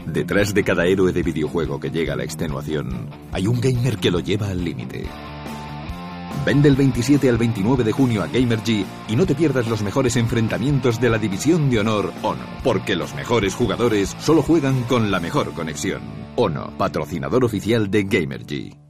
Detrás de cada héroe de videojuego que llega a la extenuación, hay un gamer que lo lleva al límite. Ven del 27 al 29 de junio a Gamergy y no te pierdas los mejores enfrentamientos de la División de Honor Ono, porque los mejores jugadores solo juegan con la mejor conexión. Ono, patrocinador oficial de Gamergy.